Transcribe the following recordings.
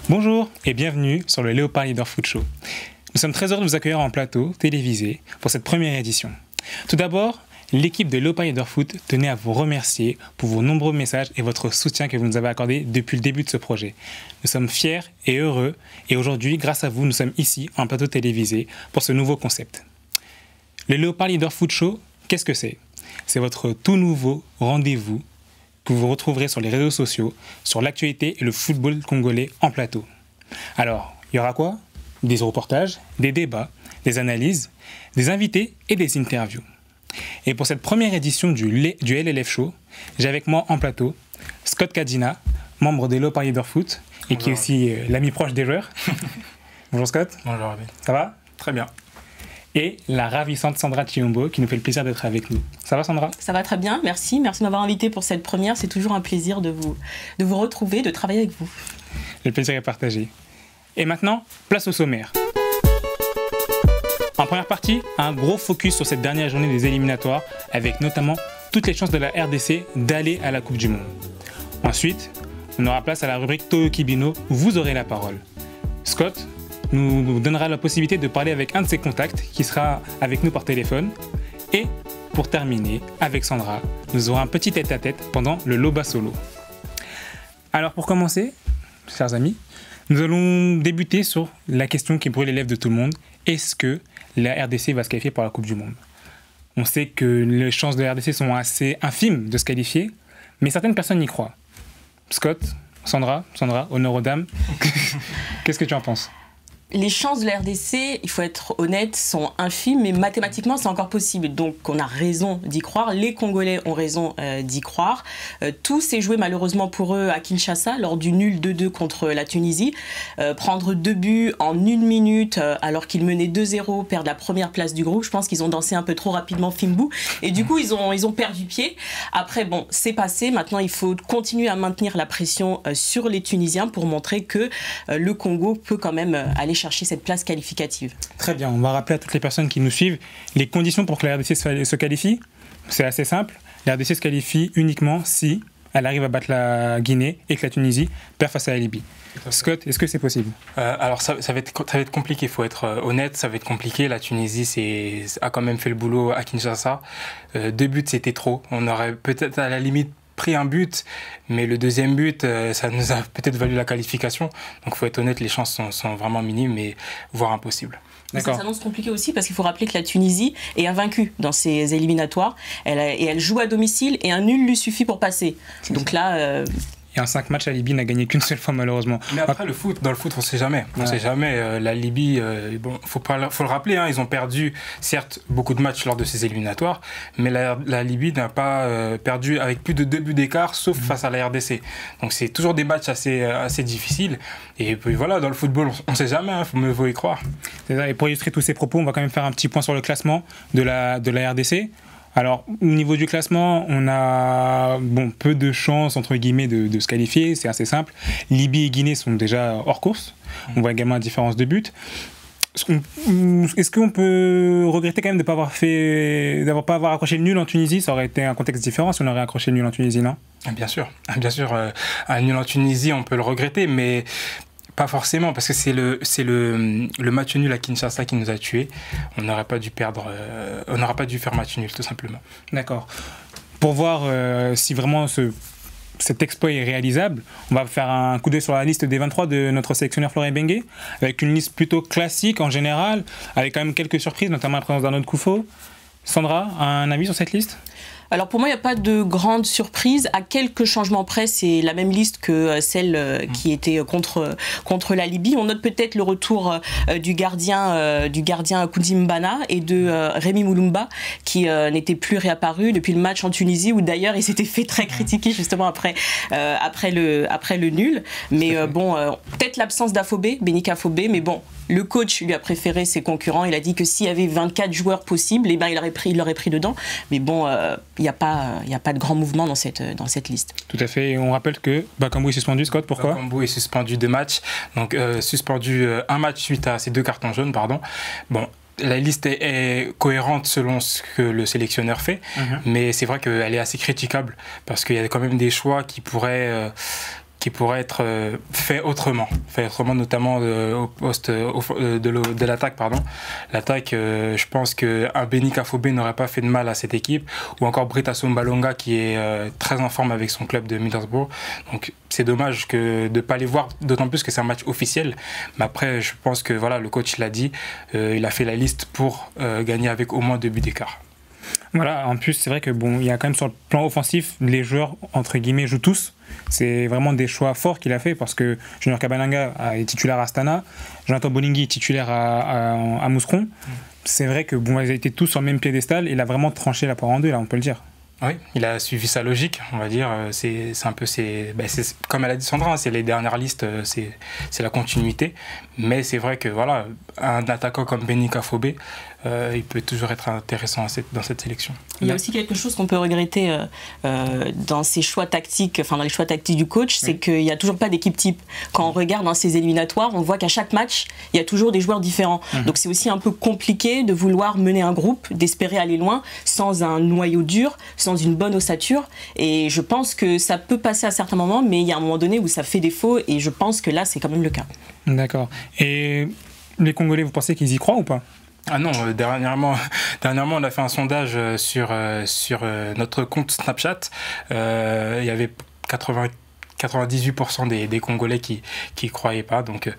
Bonjour et bienvenue sur le Léopard Leader Foot Show. Nous sommes très heureux de vous accueillir en plateau télévisé pour cette première édition. Tout d'abord, l'équipe de Léopard Leader Foot tenait à vous remercier pour vos nombreux messages et votre soutien que vous nous avez accordé depuis le début de ce projet. Nous sommes fiers et heureux et aujourd'hui, grâce à vous, nous sommes ici en plateau télévisé pour ce nouveau concept. Le Léopard Leader Foot Show, qu'est-ce que c'est ? C'est votre tout nouveau rendez-vous que vous retrouverez sur les réseaux sociaux, sur l'actualité et le football congolais en plateau. Alors, il y aura quoi ? Des reportages, des débats, des analyses, des invités et des interviews. Et pour cette première édition du LLF Show, j'ai avec moi en plateau Scott Kadina, membre des Léopard Leader Foot et qui est aussi l'ami proche des joueurs. Bonjour Scott. Bonjour Abel. Ça va ? Très bien. Et la ravissante Sandra Chiombo qui nous fait le plaisir d'être avec nous. Ça va Sandra ? Ça va très bien, merci. Merci de m'avoir invité pour cette première. C'est toujours un plaisir de vous retrouver, de travailler avec vous. Le plaisir est partagé. Et maintenant, place au sommaire. En première partie, un gros focus sur cette dernière journée des éliminatoires, avec notamment toutes les chances de la RDC d'aller à la Coupe du Monde. Ensuite, on aura place à la rubrique Toyo Kibino, où vous aurez la parole. Scott nous donnera la possibilité de parler avec un de ses contacts, qui sera avec nous par téléphone. Et pour terminer, avec Sandra, nous aurons un petit tête-à-tête pendant le Loba Solo. Alors pour commencer, chers amis, nous allons débuter sur la question qui brûle les lèvres de tout le monde. Est-ce que la RDC va se qualifier pour la Coupe du Monde ? On sait que les chances de la RDC sont assez infimes de se qualifier, mais certaines personnes y croient. Scott, Sandra, honneur aux dames. Qu'est-ce que tu en penses ? Les chances de la RDC, il faut être honnête, sont infimes, mais mathématiquement, c'est encore possible. Donc, on a raison d'y croire. Les Congolais ont raison d'y croire. Tout s'est joué malheureusement pour eux à Kinshasa, lors du nul 2-2 contre la Tunisie. Prendre 2 buts en 1 minute, alors qu'ils menaient 2-0, perdre la première place du groupe. Je pense qu'ils ont dansé un peu trop rapidement Fimbu. Et du coup, ils ont perdu pied. Après, bon, c'est passé. Maintenant, il faut continuer à maintenir la pression sur les Tunisiens pour montrer que le Congo peut quand même aller chercher cette place qualificative. Très bien, on va rappeler à toutes les personnes qui nous suivent les conditions pour que la RDC se qualifie. C'est assez simple, la RDC se qualifie uniquement si elle arrive à battre la Guinée et que la Tunisie perd face à la Libye. Scott, est-ce que c'est possible ? Alors ça va être compliqué, il faut être honnête, ça va être compliqué. La Tunisie a quand même fait le boulot à Kinshasa. 2 buts, c'était trop. On aurait peut-être à la limite pris un but, mais le deuxième but, ça nous a peut-être valu la qualification. Donc il faut être honnête, les chances sont vraiment minimes, mais voire impossibles. Ça s'annonce compliqué aussi parce qu'il faut rappeler que la Tunisie est invaincue dans ses éliminatoires. Elle joue à domicile et un nul lui suffit pour passer. Donc là... Et en 5 matchs, la Libye n'a gagné qu'une seule fois malheureusement. Mais après, dans le foot, on ne sait jamais. On sait jamais. La Libye, faut le rappeler, hein, ils ont perdu, certes, beaucoup de matchs lors de ces éliminatoires, mais la Libye n'a pas perdu avec plus de 2 buts d'écart, sauf face à la RDC. Donc c'est toujours des matchs assez difficiles. Et puis voilà, dans le football, on ne sait jamais, il faut mieux y croire. C'est ça. Et pour illustrer tous ces propos, on va quand même faire un petit point sur le classement de la RDC. Alors, au niveau du classement, on a peu de chances, entre guillemets, de se qualifier, c'est assez simple. Libye et Guinée sont déjà hors course. On voit également la différence de but. Est-ce qu'on peut regretter quand même de ne pas avoir accroché le nul en Tunisie ? Ça aurait été un contexte différent si on aurait accroché le nul en Tunisie, non ? Bien sûr. Un nul en Tunisie, on peut le regretter, mais... Pas forcément, parce que c'est le match nul à Kinshasa qui nous a tués. On n'aurait pas dû on n'aurait pas dû faire match nul, tout simplement. D'accord. Pour voir si vraiment cet exploit est réalisable, on va faire un coup d'œil sur la liste des 23 de notre sélectionneur Florent Bengue, avec une liste plutôt classique en général, avec quand même quelques surprises, notamment la présence d'Arnaud Koufo. Sandra, un avis sur cette liste ? Alors pour moi, il n'y a pas de grande surprise. À quelques changements près, c'est la même liste que celle qui était contre la Libye. On note peut-être le retour du gardien Koundimbana et de Rémi Moulumba, qui n'était plus réapparu depuis le match en Tunisie, où d'ailleurs il s'était fait très critiquer justement après le nul. Mais peut-être l'absence d'Afobé, Benika Afobé, mais bon, le coach lui a préféré ses concurrents. Il a dit que s'il y avait 24 joueurs possibles, il l'aurait pris dedans. Mais bon, il n'y a pas de grand mouvement dans cette liste. Tout à fait. Et on rappelle que Bakambu est suspendu. Scott, pourquoi ? Bakambu est suspendu 2 matchs. Donc suspendu un match suite à ces 2 cartons jaunes, pardon. Bon, la liste est cohérente selon ce que le sélectionneur fait, mais c'est vrai qu'elle est assez critiquable parce qu'il y a quand même des choix qui pourraient qui pourrait être fait autrement, notamment au poste de l'attaque, pardon. L'attaque, je pense qu'un Béni Kafobé n'aurait pas fait de mal à cette équipe, ou encore Britt Assombalonga qui est très en forme avec son club de Middlesbrough. Donc c'est dommage de ne pas les voir, d'autant plus que c'est un match officiel. Mais après, je pense que voilà, le coach l'a dit, il a fait la liste pour gagner avec au moins 2 buts d'écart. Voilà, en plus, c'est vrai que bon, il y a quand même sur le plan offensif, les joueurs, entre guillemets, jouent tous. C'est vraiment des choix forts qu'il a fait parce que Junior Kabananga est titulaire à Astana, Jonathan Bolingui est titulaire à Mouscron. C'est vrai que bon, ils étaient tous sur le même piédestal et il a vraiment tranché la poire en deux, là, on peut le dire. Oui, il a suivi sa logique, on va dire. C'est un peu, c'est comme elle a dit Sandra, c'est les dernières listes, c'est la continuité. Mais c'est vrai que voilà, un attaquant comme Béni Kafobé, il peut toujours être intéressant dans cette sélection. Il y a aussi quelque chose qu'on peut regretter dans ces choix tactiques, enfin dans les choix tactiques du coach, c'est qu'il n'y a toujours pas d'équipe type. Quand on regarde dans ces éliminatoires, on voit qu'à chaque match, il y a toujours des joueurs différents. Donc c'est aussi un peu compliqué de vouloir mener un groupe, d'espérer aller loin sans un noyau dur, sans une bonne ossature. Et je pense que ça peut passer à certains moments, mais il y a un moment donné où ça fait défaut et je pense que là, c'est quand même le cas. D'accord. Et les Congolais, vous pensez qu'ils y croient ou pas ? Ah non, dernièrement, on a fait un sondage sur notre compte Snapchat. Il y avait 98% des Congolais qui y croyaient pas. Donc,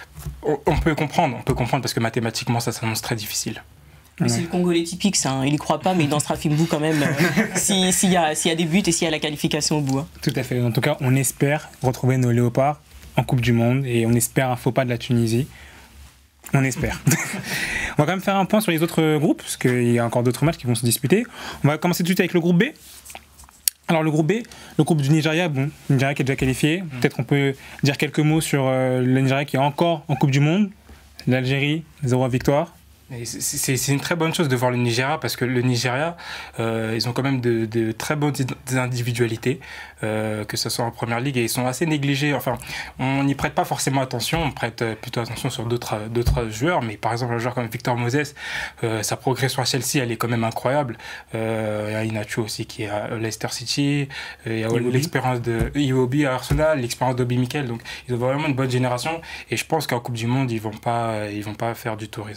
on peut comprendre parce que mathématiquement, ça s'annonce très difficile. Ouais. C'est le Congolais typique, ça, hein. Il y croit pas, mais il dansera Fimbu quand même s'il y a des buts et s'il y a la qualification au bout. Hein. Tout à fait. En tout cas, on espère retrouver nos léopards en Coupe du Monde et on espère un faux pas de la Tunisie. On espère. On va quand même faire un point sur les autres groupes, parce qu'il y a encore d'autres matchs qui vont se disputer. On va commencer tout de suite avec le groupe B. Alors le groupe B, le groupe du Nigeria, bon, le Nigeria qui est déjà qualifié. Peut-être qu'on peut dire quelques mots sur le Nigeria qui est encore en Coupe du Monde. L'Algérie, 0 victoire. C'est une très bonne chose de voir le Nigeria parce que le Nigeria, ils ont quand même de très bonnes individualités, que ce soit en première ligue, et ils sont assez négligés. Enfin, on n'y prête pas forcément attention, on prête plutôt attention sur d'autres joueurs, mais par exemple un joueur comme Victor Moses, sa progression à Chelsea, elle est quand même incroyable. Il y a Inacho aussi qui est à Leicester City, il y a l'expérience de Iwobi à Arsenal, l'expérience d'Obi Mikel, donc ils ont vraiment une bonne génération, et je pense qu'en Coupe du Monde, ils vont pas faire du tourisme.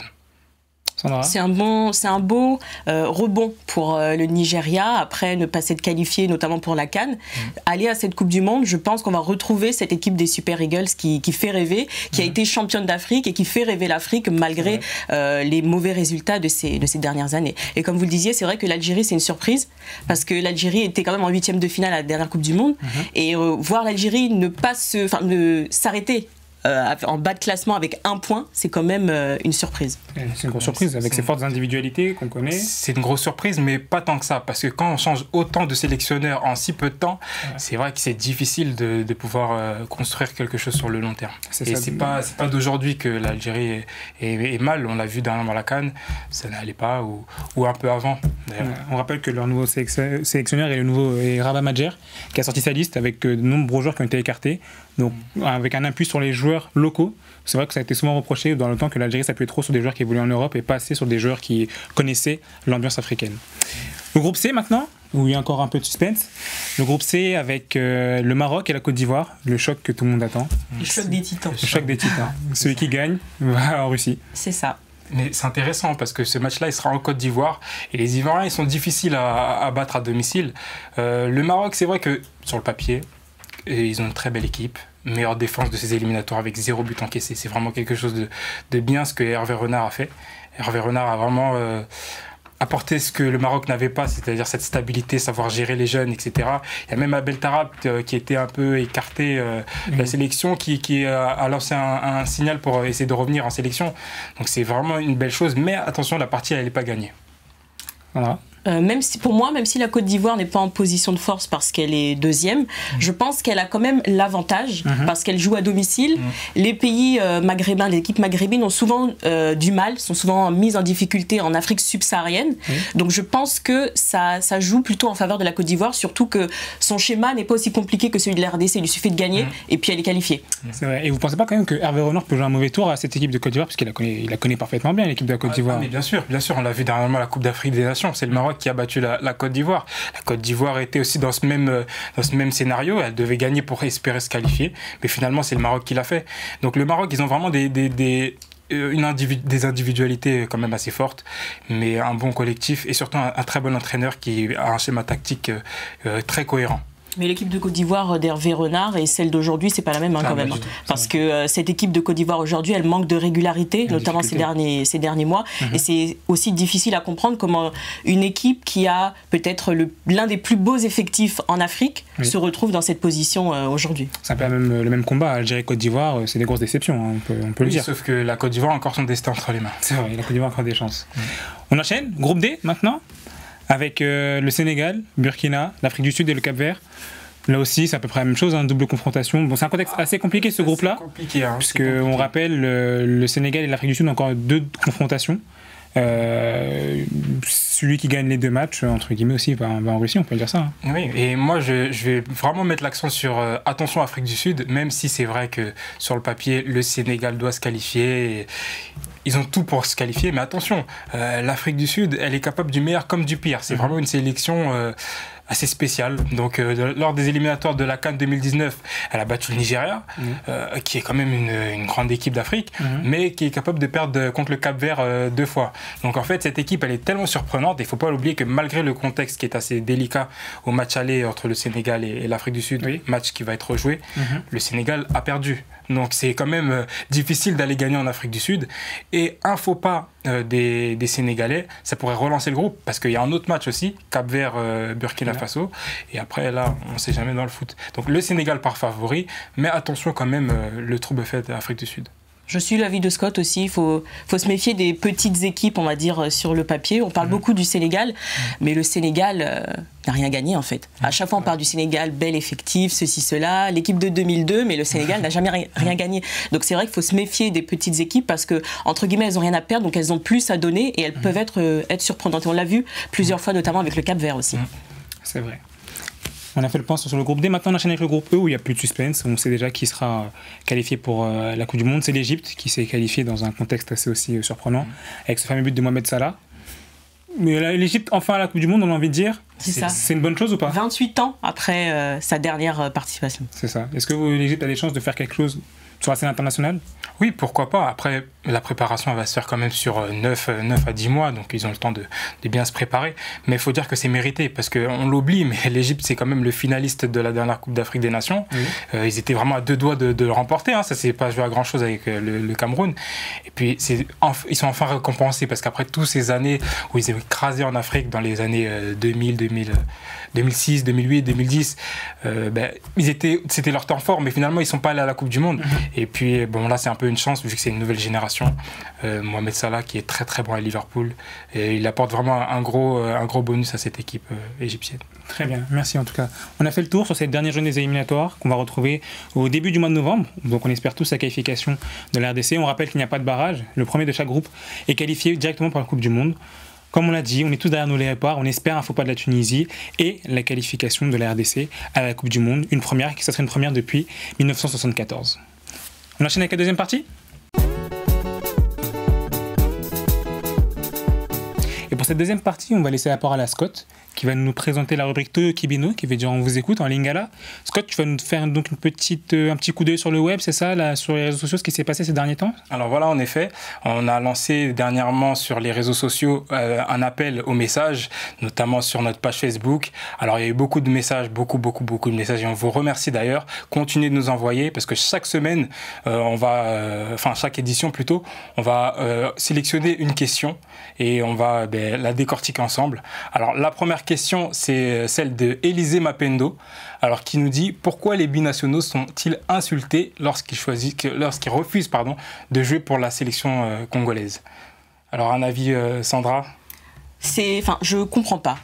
C'est un beau rebond pour le Nigeria, après ne pas s'être qualifié, notamment pour la CAN. Aller à cette Coupe du Monde, je pense qu'on va retrouver cette équipe des Super Eagles qui fait rêver, qui a été championne d'Afrique et qui fait rêver l'Afrique malgré les mauvais résultats de ces dernières années. Et comme vous le disiez, c'est vrai que l'Algérie, c'est une surprise, parce que l'Algérie était quand même en 8e de finale à la dernière Coupe du Monde, et voir l'Algérie ne s'arrêter en bas de classement avec 1 point, c'est quand même une surprise. C'est une grosse surprise, avec ses fortes individualités qu'on connaît. C'est une grosse surprise, mais pas tant que ça, parce que quand on change autant de sélectionneurs en si peu de temps, c'est vrai que c'est difficile de pouvoir construire quelque chose sur le long terme. Et c'est pas d'aujourd'hui que l'Algérie est mal, on l'a vu dernièrement à la CAN, ça n'allait pas, ou un peu avant. On rappelle que leur nouveau sélectionneur est Rabat Madjer, qui a sorti sa liste avec de nombreux joueurs qui ont été écartés, donc avec un appui sur les joueurs locaux. C'est vrai que ça a été souvent reproché dans le temps que l'Algérie s'appuyait trop sur des joueurs qui évoluaient en Europe et pas assez sur des joueurs qui connaissaient l'ambiance africaine. Le groupe C maintenant, où il y a encore un peu de suspense. Le groupe C avec le Maroc et la Côte d'Ivoire, le choc que tout le monde attend. Le choc des titans. Le choc des titans. Celui qui gagne va en Russie. C'est ça. Mais c'est intéressant parce que ce match-là, il sera en Côte d'Ivoire et les Ivoiriens, ils sont difficiles à battre à domicile. Le Maroc, c'est vrai que sur le papier, ils ont une très belle équipe. Meilleure défense de ces éliminatoires avec 0 but encaissé. C'est vraiment quelque chose de bien ce que Hervé Renard a fait. Hervé Renard a vraiment apporté ce que le Maroc n'avait pas, c'est-à-dire cette stabilité, savoir gérer les jeunes, etc. Il y a même Abel Tarab qui était un peu écarté de la sélection, qui a lancé un signal pour essayer de revenir en sélection. Donc c'est vraiment une belle chose, mais attention, la partie, elle n'est pas gagnée. Voilà. Même si la Côte d'Ivoire n'est pas en position de force parce qu'elle est 2e, je pense qu'elle a quand même l'avantage parce qu'elle joue à domicile. Les pays maghrébins, les équipes maghrébines ont souvent du mal, sont souvent mises en difficulté en Afrique subsaharienne. Donc je pense que ça joue plutôt en faveur de la Côte d'Ivoire, surtout que son schéma n'est pas aussi compliqué que celui de la RDC. Il lui suffit de gagner et puis elle est qualifiée. C'est vrai. Et vous pensez pas quand même que Hervé Renard peut jouer un mauvais tour à cette équipe de Côte d'Ivoire, parce qu'il la connaît parfaitement bien, l'équipe de la Côte d'Ivoire. Mais bien sûr, on l'a vu dernièrement à la Coupe d'Afrique des Nations. C'est le Maroc Maroc qui a battu la Côte d'Ivoire. La Côte d'Ivoire était aussi dans ce même scénario. Elle devait gagner pour espérer se qualifier. Mais finalement, c'est le Maroc qui l'a fait. Donc le Maroc, ils ont vraiment des individualités quand même assez fortes, mais un bon collectif et surtout un très bon entraîneur qui a un schéma tactique très cohérent. Mais l'équipe de Côte d'Ivoire d'Hervé Renard et celle d'aujourd'hui, c'est pas la même quand même. Parce que cette équipe de Côte d'Ivoire aujourd'hui, elle manque de régularité, notamment ces derniers mois. Et c'est aussi difficile à comprendre comment une équipe qui a peut-être l'un des plus beaux effectifs en Afrique se retrouve dans cette position aujourd'hui. C'est un peu le même combat. Algérie-Côte d'Ivoire, c'est des grosses déceptions, hein, on peut le dire. Sauf que la Côte d'Ivoire a encore son destin entre les mains. C'est vrai, la Côte d'Ivoire a encore des chances. On enchaîne, groupe D maintenant, avec le Sénégal, Burkina, l'Afrique du Sud et le Cap-Vert. Là aussi, c'est à peu près la même chose, hein, double confrontation. Bon, c'est un contexte assez compliqué ce groupe-là, puisque on rappelle le Sénégal et l'Afrique du Sud ont encore 2 confrontations. Celui qui gagne les 2 matchs, entre guillemets aussi, va en Russie, on peut dire ça. Hein. Oui, et moi je vais vraiment mettre l'accent sur attention Afrique du Sud, même si c'est vrai que sur le papier, le Sénégal doit se qualifier. Ils ont tout pour se qualifier, mais attention, l'Afrique du Sud, elle est capable du meilleur comme du pire. C'est vraiment une sélection assez spéciale. Donc, lors des éliminatoires de la CAN 2019, elle a battu le Nigeria, qui est quand même une grande équipe d'Afrique, mais qui est capable de perdre contre le Cap-Vert 2 fois. Donc, en fait, cette équipe, elle est tellement surprenante. Il ne faut pas l'oublier que malgré le contexte qui est assez délicat au match aller entre le Sénégal et l'Afrique du Sud, match qui va être rejoué, le Sénégal a perdu. Donc c'est quand même difficile d'aller gagner en Afrique du Sud. Et un faux pas des Sénégalais, ça pourrait relancer le groupe. Parce qu'il y a un autre match aussi, Cap-Vert, Burkina Faso. Et après, là, on ne sait jamais dans le foot. Donc le Sénégal part favori. Mais attention quand même, le trouble fait d'Afrique du Sud. Je suis l'avis de Scott aussi, il faut se méfier des petites équipes, on va dire, sur le papier. On parle beaucoup du Sénégal, mais le Sénégal n'a rien gagné en fait. À chaque fois on parle du Sénégal, bel effectif, ceci, cela, l'équipe de 2002, mais le Sénégal n'a jamais rien gagné. Donc c'est vrai qu'il faut se méfier des petites équipes parce que, entre guillemets, elles n'ont rien à perdre, donc elles ont plus à donner et elles peuvent être surprenantes. Et on l'a vu plusieurs fois, notamment avec le Cap-Vert aussi. C'est vrai. On a fait le point sur le groupe D. Maintenant, on enchaîne avec le groupe E où il n'y a plus de suspense. On sait déjà qui sera qualifié pour la Coupe du Monde. C'est l'Égypte qui s'est qualifiée dans un contexte assez aussi surprenant avec ce fameux but de Mohamed Salah. Mais l'Égypte, enfin à la Coupe du Monde, on a envie de dire. C'est ça. C'est une bonne chose ou pas ? 28 ans après sa dernière participation. C'est ça. Est-ce que l'Égypte a des chances de faire quelque chose sur la scène internationale ? Oui, pourquoi pas. Après, la préparation elle va se faire quand même sur 9 à 10 mois, donc ils ont le temps de bien se préparer. Mais il faut dire que c'est mérité, parce qu'on l'oublie, mais l'Égypte, c'est quand même le finaliste de la dernière Coupe d'Afrique des Nations. Ils étaient vraiment à 2 doigts de le remporter, hein. Ça ne s'est pas joué à grand-chose avec le Cameroun. Et puis, ils sont enfin récompensés, parce qu'après toutes ces années où ils étaient écrasés en Afrique, dans les années 2006, 2008, 2010, c'était leur temps fort, mais finalement, ils ne sont pas allés à la Coupe du Monde. Et puis, bon, là, c'est un peu une chance vu que c'est une nouvelle génération. Mohamed Salah qui est très très bon à Liverpool et il apporte vraiment un gros bonus à cette équipe égyptienne. Très bien, merci en tout cas. On a fait le tour sur cette dernière journée des éliminatoires qu'on va retrouver au début du mois de novembre. Donc on espère tous la qualification de la RDC. On rappelle qu'il n'y a pas de barrage. Le premier de chaque groupe est qualifié directement pour la Coupe du Monde. Comme on l'a dit, on est tous derrière nos léopards. On espère un faux pas de la Tunisie et la qualification de la RDC à la Coupe du Monde. Une première, qui serait une première depuis 1974. On enchaîne avec la deuxième partie. Et pour cette deuxième partie, on va laisser la parole à Scott, qui va nous présenter la rubrique Toyo Kibino, qui veut dire on vous écoute en lingala. Scott, tu vas nous faire donc un petit coup d'œil sur le web, c'est ça, là, sur les réseaux sociaux, ce qui s'est passé ces derniers temps ? Alors voilà, en effet, on a lancé dernièrement sur les réseaux sociaux un appel aux messages, notamment sur notre page Facebook. Alors il y a eu beaucoup de messages, beaucoup de messages, et on vous remercie d'ailleurs. Continuez de nous envoyer, parce que chaque semaine, chaque édition plutôt, on va sélectionner une question et on va la décortiquer ensemble. Alors la première question, c'est celle de Élisée Mapendo, alors qui nous dit pourquoi les binationaux sont-ils insultés lorsqu'ils refusent de jouer pour la sélection congolaise. Alors un avis, Sandra ? Je comprends pas.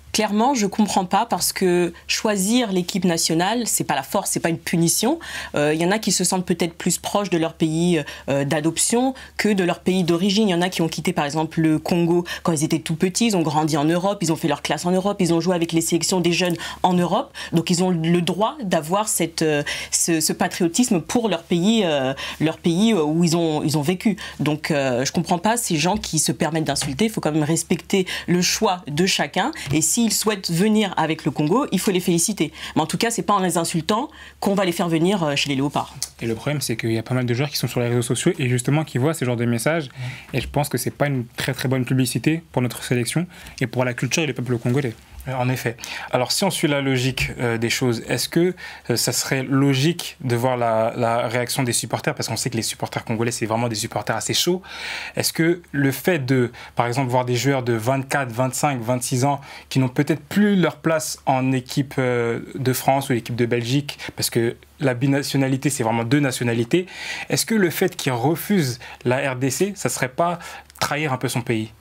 Clairement, je comprends pas parce que choisir l'équipe nationale, c'est pas la force, c'est pas une punition. Il y en a qui se sentent peut-être plus proches de leur pays d'adoption que de leur pays d'origine. Il y en a qui ont quitté par exemple le Congo quand ils étaient tout petits, ils ont grandi en Europe, ils ont fait leur classe en Europe, ils ont joué avec les sélections des jeunes en Europe. Donc ils ont le droit d'avoir ce patriotisme pour leur pays où ils ont vécu. Donc je comprends pas ces gens qui se permettent d'insulter. Il faut quand même respecter le choix de chacun. Et s'ils souhaitent venir avec le Congo, il faut les féliciter. Mais en tout cas, c'est pas en les insultant qu'on va les faire venir chez les Léopards. Et le problème, c'est qu'il y a pas mal de joueurs qui sont sur les réseaux sociaux et justement qui voient ce genre de messages. Et je pense que c'est pas une très très bonne publicité pour notre sélection et pour la culture et le peuple congolais. En effet. Alors, si on suit la logique des choses, est-ce que ça serait logique de voir la réaction des supporters? Parce qu'on sait que les supporters congolais, c'est vraiment des supporters assez chauds. Est-ce que le fait de, par exemple, voir des joueurs de 24, 25, 26 ans qui n'ont peut-être plus leur place en équipe de France ou l'équipe de Belgique, parce que la binationalité, c'est vraiment 2 nationalités, est-ce que le fait qu'ils refusent la RDC, ça ne serait pas trahir un peu son pays?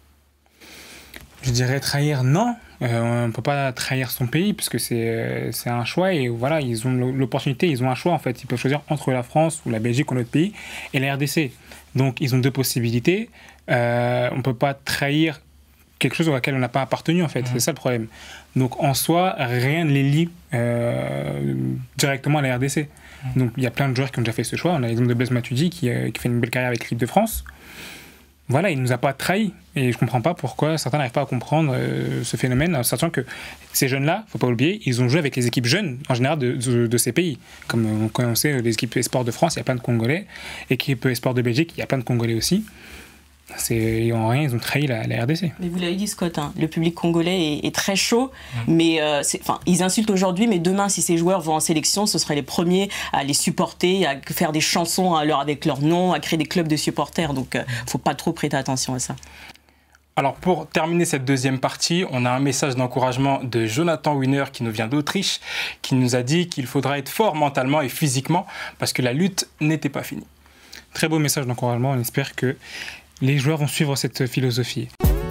Je dirais trahir, non. On ne peut pas trahir son pays puisque c'est un choix et voilà, ils ont l'opportunité, ils ont un choix en fait. Ils peuvent choisir entre la France ou la Belgique ou notre pays et la RDC. Donc ils ont 2 possibilités. On ne peut pas trahir quelque chose auquel on n'a pas appartenu en fait. C'est ça le problème. Donc en soi, rien ne les lie directement à la RDC. Donc il y a plein de joueurs qui ont déjà fait ce choix. On a l'exemple de Blaise Matuidi qui fait une belle carrière avec l'équipe de France. Voilà, il ne nous a pas trahis. Et je ne comprends pas pourquoi certains n'arrivent pas à comprendre ce phénomène, sachant que ces jeunes-là, il ne faut pas oublier, ils ont joué avec les équipes jeunes, en général, de ces pays. Comme on sait, les équipes Esport de France, il y a plein de Congolais. Équipe Esport de Belgique, il y a plein de Congolais aussi. En rien, ils ont trahi la RDC. Mais vous l'avez dit, Scott, hein, le public congolais est très chaud. Mais ils insultent aujourd'hui, mais demain, si ces joueurs vont en sélection, ce seraient les premiers à les supporter, à faire des chansons avec leur nom, à créer des clubs de supporters. Donc, il ne faut pas trop prêter attention à ça. Alors pour terminer cette deuxième partie, on a un message d'encouragement de Jonathan Wiener qui nous vient d'Autriche, qui nous a dit qu'il faudra être fort mentalement et physiquement parce que la lutte n'était pas finie. Très beau message d'encouragement, on espère que les joueurs vont suivre cette philosophie.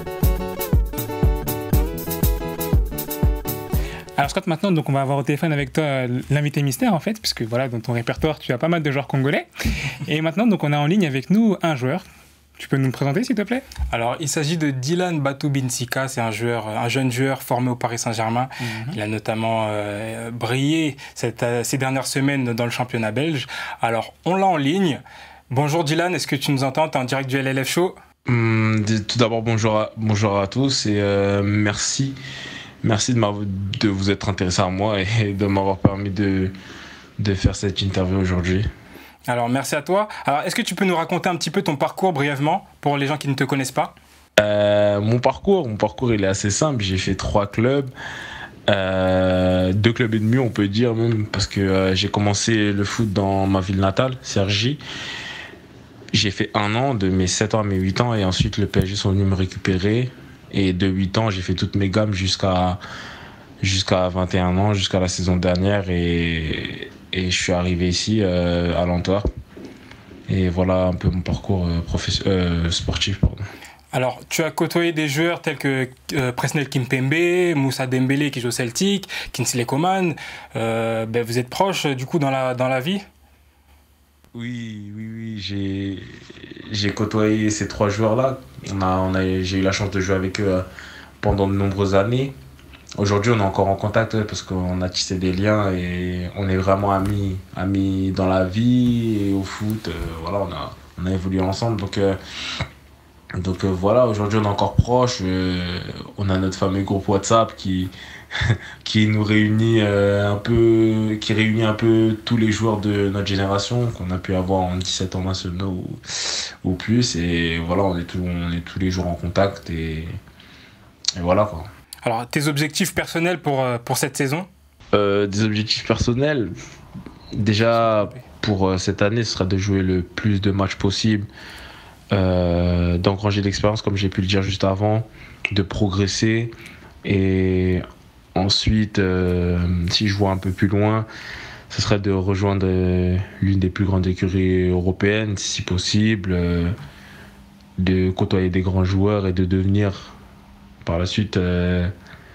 Alors Scott, maintenant, donc on va avoir au téléphone avec toi l'invité mystère en fait, puisque voilà, dans ton répertoire, tu as pas mal de joueurs congolais. Et maintenant, donc on a en ligne avec nous un joueur. Tu peux nous le présenter, s'il te plaît? Alors, il s'agit de Dylan Batubinsika. C'est un jeune joueur formé au Paris Saint-Germain. Il a notamment brillé ces dernières semaines dans le championnat belge. Alors, on l'a en ligne. Bonjour Dylan, est-ce que tu nous entends? Tu es en direct du LLF Show. Tout d'abord, bonjour à tous et merci de vous être intéressé à moi et de m'avoir permis de faire cette interview aujourd'hui. Alors, merci à toi. Alors, est-ce que tu peux nous raconter un petit peu ton parcours brièvement pour les gens qui ne te connaissent pas? Mon parcours, il est assez simple. J'ai fait 3 clubs, 2 clubs et demi, on peut dire même, parce que j'ai commencé le foot dans ma ville natale, Cergy. J'ai fait 1 an, de mes 7 ans à mes 8 ans, et ensuite le PSG sont venus me récupérer. Et de 8 ans, j'ai fait toutes mes gammes jusqu'à 21 ans, jusqu'à la saison dernière, et je suis arrivé ici à l'Antwerp. Et voilà un peu mon parcours sportif. Pardon. Alors, tu as côtoyé des joueurs tels que Presnel Kimpembe, Moussa Dembélé qui joue au Celtic, Kingsley Coman. Vous êtes proches du coup dans la vie? Oui, j'ai côtoyé ces 3 joueurs-là. J'ai eu la chance de jouer avec eux pendant de nombreuses années. Aujourd'hui, on est encore en contact parce qu'on a tissé des liens et on est vraiment amis dans la vie et au foot. Voilà, on a évolué ensemble. Donc voilà, aujourd'hui, on est encore proches. On a notre fameux groupe WhatsApp qui nous réunit qui réunit un peu tous les joueurs de notre génération qu'on a pu avoir en 17 ans nationaux ou plus. Et voilà, on est tous les jours en contact et voilà quoi. Alors, tes objectifs personnels pour cette saison? Des objectifs personnels, déjà pour cette année, ce sera de jouer le plus de matchs possible, d'engranger de l'expérience comme j'ai pu le dire juste avant, de progresser et ensuite, si je vois un peu plus loin, ce serait de rejoindre l'une des plus grandes écuries européennes si possible, de côtoyer des grands joueurs et de devenir par la suite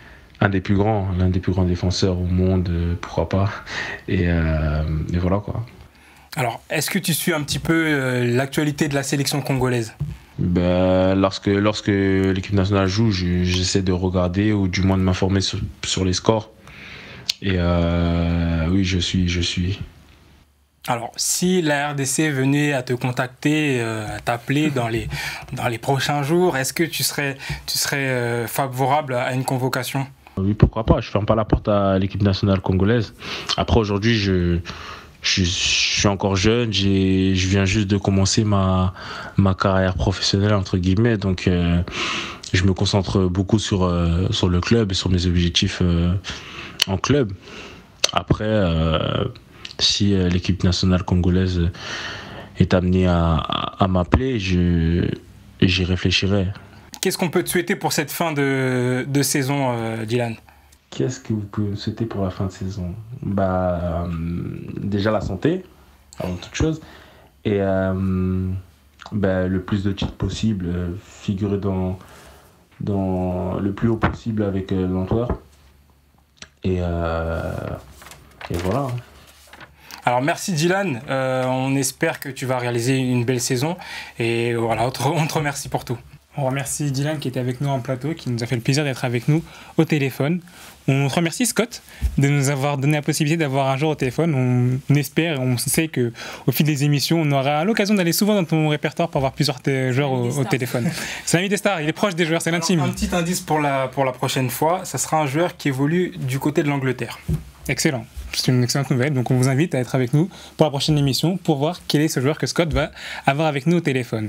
l'un des plus grands défenseurs au monde, pourquoi pas. Et voilà quoi. Alors, est-ce que tu suis un petit peu l'actualité de la sélection congolaise? Ben, lorsque l'équipe nationale joue, j'essaie de regarder ou du moins de m'informer sur les scores. Et oui, je suis. Alors, si la RDC venait à te contacter, à t'appeler dans les prochains jours, est-ce que tu serais favorable à une convocation? Oui, pourquoi pas. Je ferme pas la porte à l'équipe nationale congolaise. Après, aujourd'hui, je suis encore jeune, je viens juste de commencer ma carrière professionnelle, entre guillemets, donc je me concentre beaucoup sur le club et sur mes objectifs en club. Après, si l'équipe nationale congolaise est amenée à m'appeler, j'y réfléchirai. Qu'est-ce qu'on peut te souhaiter pour cette fin de saison, Dylan? Qu'est-ce que vous pouvez me souhaiter pour la fin de saison? Déjà la santé, avant toute chose. Et le plus de titres possible, figurer dans le plus haut possible avec l'Antwerp. Et voilà. Alors merci Dylan, on espère que tu vas réaliser une belle saison. Et voilà, on te remercie pour tout. On remercie Dylan qui était avec nous en plateau, qui nous a fait le plaisir d'être avec nous au téléphone. On te remercie Scott de nous avoir donné la possibilité d'avoir un jour au téléphone. On espère, on sait qu'au fil des émissions, on aura l'occasion d'aller souvent dans ton répertoire pour avoir plusieurs joueurs au téléphone. C'est l'ami des stars, il est proche des joueurs, c'est l'intime. Un petit indice pour la prochaine fois, ça sera un joueur qui évolue du côté de l'Angleterre. Excellent, c'est une excellente nouvelle. Donc on vous invite à être avec nous pour la prochaine émission pour voir quel est ce joueur que Scott va avoir avec nous au téléphone.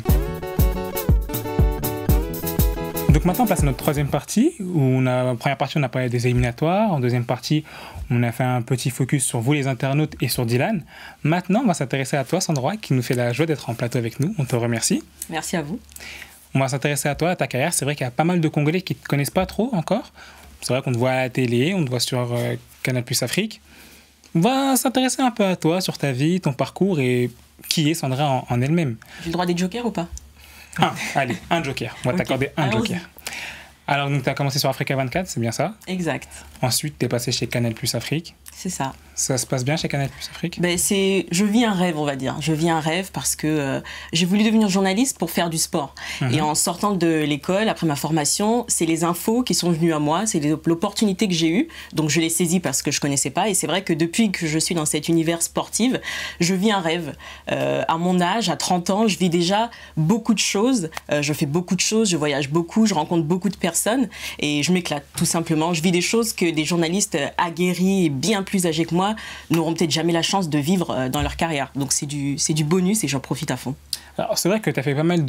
Donc maintenant, on passe à notre troisième partie, où en première partie, on a parlé des éliminatoires. En deuxième partie, on a fait un petit focus sur vous, les internautes, et sur Dylan. Maintenant, on va s'intéresser à toi, Sandra, qui nous fait la joie d'être en plateau avec nous. On te remercie. Merci à vous. On va s'intéresser à toi, à ta carrière. C'est vrai qu'il y a pas mal de Congolais qui ne te connaissent pas trop encore. C'est vrai qu'on te voit à la télé, on te voit sur Canal+ Afrique. On va s'intéresser un peu à toi, sur ta vie, ton parcours et qui est Sandra en elle-même. J'ai le droit des jokers ou pas? Allez, un joker. On va t'accorder un joker. Alors, tu as commencé sur Africa 24, c'est bien ça? Exact. Ensuite, tu es passé chez Canal+ Afrique. C'est ça. Ça se passe bien chez Canal+ Afrique? Je vis un rêve, on va dire. Je vis un rêve parce que j'ai voulu devenir journaliste pour faire du sport. Et en sortant de l'école, après ma formation, c'est les infos qui sont venues à moi, c'est l'opportunité que j'ai eue. Donc je l'ai saisie parce que je ne connaissais pas. Et c'est vrai que depuis que je suis dans cet univers sportif, je vis un rêve. À mon âge, à 30 ans, je vis déjà beaucoup de choses. Je fais beaucoup de choses, je voyage beaucoup, je rencontre beaucoup de personnes. Et je m'éclate, tout simplement. Je vis des choses que des journalistes aguerris et bien plus âgés que moi n'auront peut-être jamais la chance de vivre dans leur carrière. Donc c'est du bonus et j'en profite à fond. Alors c'est vrai que tu as fait pas mal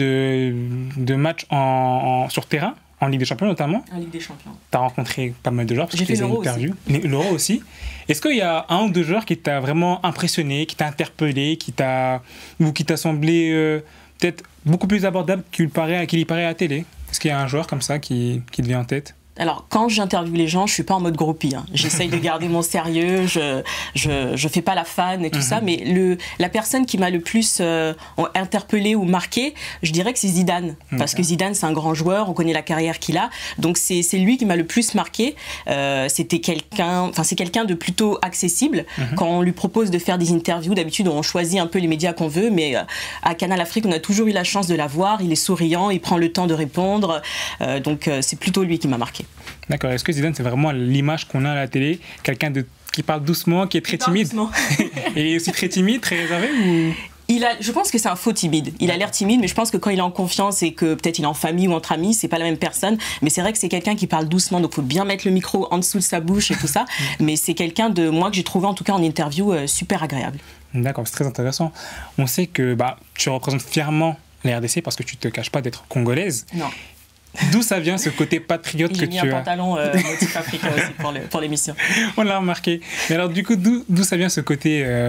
de matchs sur terrain, en Ligue des Champions notamment. En Ligue des Champions. Tu as rencontré pas mal de joueurs parce J'ai que tu les as interviewés. L'Euro aussi. Est-ce qu'il y a un ou deux joueurs qui t'a vraiment impressionné, qui t'a interpellé, qui t'a semblé peut-être beaucoup plus abordable qu'il y paraît à la télé? Est-ce qu'il y a un joueur comme ça qui te vient en tête? Alors, quand j'interviewe les gens, je suis pas en mode groupie. J'essaye de garder mon sérieux, je fais pas la fan et tout ça, mais la personne qui m'a le plus interpellé ou marqué, je dirais que c'est Zidane. Parce que Zidane, c'est un grand joueur, on connaît la carrière qu'il a. Donc, c'est lui qui m'a le plus marqué. C'est quelqu'un de plutôt accessible. Quand on lui propose de faire des interviews, d'habitude, on choisit un peu les médias qu'on veut, mais à Canal Afrique, on a toujours eu la chance de l'avoir. Il est souriant, il prend le temps de répondre. Donc, c'est plutôt lui qui m'a marqué. D'accord. Est-ce que Zidane, c'est vraiment l'image qu'on a à la télé? Quelqu'un qui parle doucement, qui est très timide et aussi très timide, très réservé ou... Je pense que c'est un faux timide. Il a l'air timide, mais je pense que quand il est en confiance et que peut-être il est en famille ou entre amis, c'est pas la même personne. Mais c'est vrai que c'est quelqu'un qui parle doucement, donc il faut bien mettre le micro en dessous de sa bouche et tout ça. Mais c'est quelqu'un que j'ai trouvé en tout cas en interview super agréable. D'accord, c'est très intéressant. On sait que tu représentes fièrement la RDC parce que tu te caches pas d'être congolaise. Non. D'où ça vient ce côté patriote que tu as? J'ai mis un pantalon motif africain aussi pour l'émission. On l'a remarqué. Mais alors du coup, d'où ça vient ce côté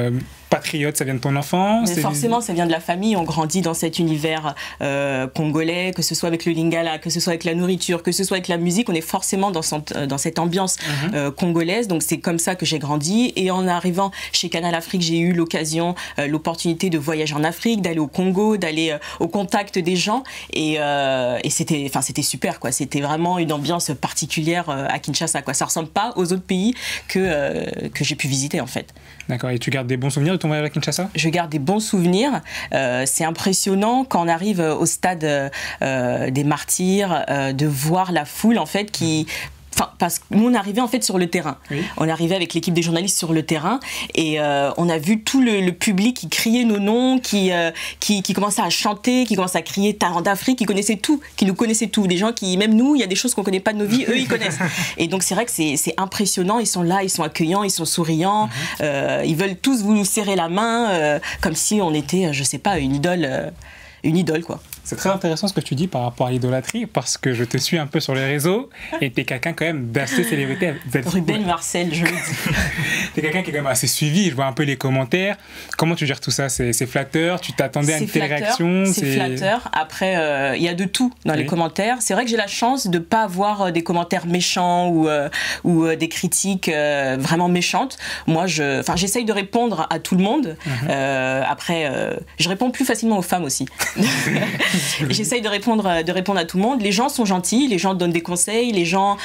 patriote, ça vient de ton enfance? Mais forcément, ça vient de la famille. On grandit dans cet univers congolais, que ce soit avec le lingala, que ce soit avec la nourriture, que ce soit avec la musique. On est forcément dans cette ambiance congolaise. Donc c'est comme ça que j'ai grandi. Et en arrivant chez Canal Afrique, j'ai eu l'opportunité de voyager en Afrique, d'aller au Congo, d'aller au contact des gens. Et c'était super, quoi. C'était vraiment une ambiance particulière à Kinshasa, quoi. Ça ressemble pas aux autres pays que j'ai pu visiter, en fait. D'accord. Et tu gardes des bons souvenirs de ton voyage à Kinshasa? Je garde des bons souvenirs. C'est impressionnant quand on arrive au stade des martyrs, de voir la foule, en fait, qui... Enfin, parce que nous, on arrivait en fait sur le terrain. Oui. On arrivait avec l'équipe des journalistes sur le terrain et on a vu tout le public qui criait nos noms, qui commençait à chanter, qui commençait à crier Talent d'Afrique, qui nous connaissaient tous. Des gens qui, même nous, il y a des choses qu'on ne connaît pas de nos vies, eux, ils connaissent. Et donc, c'est vrai que c'est impressionnant. Ils sont là, ils sont accueillants, ils sont souriants. Ils veulent tous vous serrer la main comme si on était, je sais pas, une idole, quoi. C'est très intéressant ce que tu dis par rapport à l'idolâtrie, parce que je te suis un peu sur les réseaux et t'es quelqu'un quand même d'assez célébrité. Ruben Marcel, je le dis. T'es quelqu'un qui est quand même assez suivi, je vois un peu les commentaires. Comment tu gères tout ça? C'est flatteur? Tu t'attendais à une telle réaction? C'est flatteur. Après, il y a de tout dans les commentaires. C'est vrai que j'ai la chance de ne pas avoir des commentaires méchants ou des critiques vraiment méchantes. Moi, j'essaye de répondre à tout le monde. Après, je réponds plus facilement aux femmes aussi. J'essaye de répondre à tout le monde. Les gens sont gentils, les gens donnent des conseils, les gens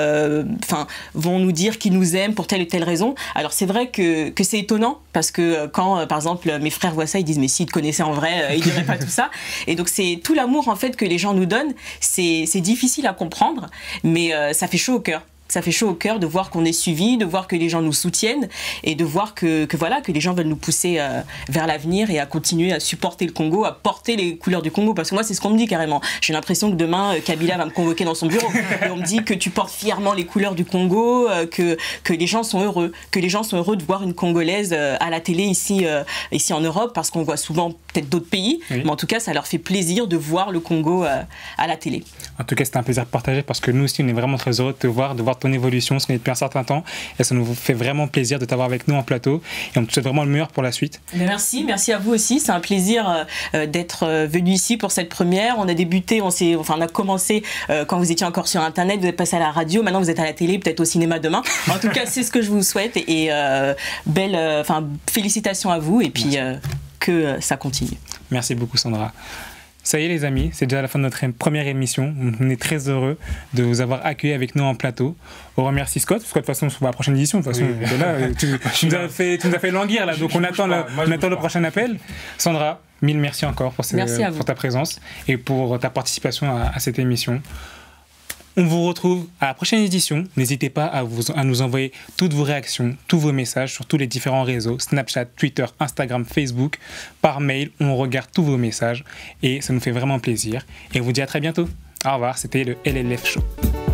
vont nous dire qu'ils nous aiment pour telle ou telle raison. Alors c'est vrai que c'est étonnant parce que quand par exemple mes frères voient ça, ils disent mais s'ils te connaissaient en vrai, ils diraient pas tout ça. Et donc c'est tout l'amour en fait que les gens nous donnent. C'est difficile à comprendre, mais ça fait chaud au cœur. Ça fait chaud au cœur de voir qu'on est suivi, de voir que les gens nous soutiennent et de voir que les gens veulent nous pousser vers l'avenir et à continuer à supporter le Congo, à porter les couleurs du Congo. Parce que moi, c'est ce qu'on me dit carrément. J'ai l'impression que demain, Kabila va me convoquer dans son bureau. Et on me dit que tu portes fièrement les couleurs du Congo, que les gens sont heureux. Que les gens sont heureux de voir une Congolaise à la télé ici en Europe, parce qu'on voit souvent peut-être d'autres pays. Oui. Mais en tout cas, ça leur fait plaisir de voir le Congo à la télé. En tout cas, c'était un plaisir partagé parce que nous aussi, on est vraiment très heureux de te voir, de voir ton évolution, ce qu'on est depuis un certain temps, et ça nous fait vraiment plaisir de t'avoir avec nous en plateau et on te souhaite vraiment le meilleur pour la suite. Merci à vous aussi, c'est un plaisir d'être venu ici pour cette première. On a débuté, on a commencé quand vous étiez encore sur internet, vous êtes passé à la radio, maintenant vous êtes à la télé, peut-être au cinéma demain. En tout cas, c'est ce que je vous souhaite et félicitations à vous et puis que ça continue. Merci beaucoup Sandra. Ça y est les amis, c'est déjà la fin de notre première émission. On est très heureux de vous avoir accueillis avec nous en plateau. On remercie Scott, parce que de toute façon, on se voit à la prochaine édition. De toute façon, oui. Là, tu nous as fait languir, là, donc on attend le prochain appel. Sandra, mille merci encore pour ta présence et pour ta participation à cette émission. On vous retrouve à la prochaine édition. N'hésitez pas à nous envoyer toutes vos réactions, tous vos messages sur tous les différents réseaux, Snapchat, Twitter, Instagram, Facebook, par mail. On regarde tous vos messages et ça nous fait vraiment plaisir. Et on vous dit à très bientôt. Au revoir, c'était le LLF Show.